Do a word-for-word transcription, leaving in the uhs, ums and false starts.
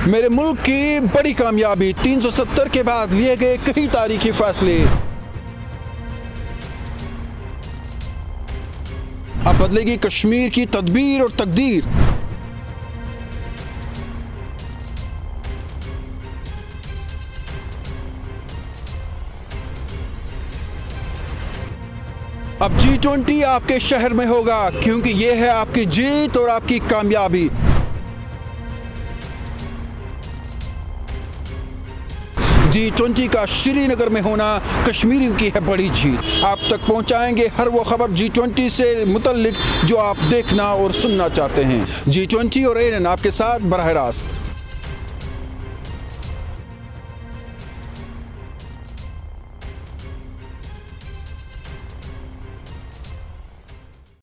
मेरे मुल्क की बड़ी कामयाबी, तीन सौ सत्तर के बाद लिए गए कई तारीखी फैसले। अब बदलेगी कश्मीर की तदबीर और तकदीर। अब जी ट्वेंटी आपके शहर में होगा, क्योंकि यह है आपकी जीत और आपकी कामयाबी। जी ट्वेंटी का श्रीनगर में होना कश्मीरियों की है बड़ी जीत। आप तक पहुंचाएंगे हर वो खबर जी ट्वेंटी से मुतल्लिक जो आप देखना और सुनना चाहते हैं। जी ट्वेंटी और एएनएन आपके साथ बराह रास्त।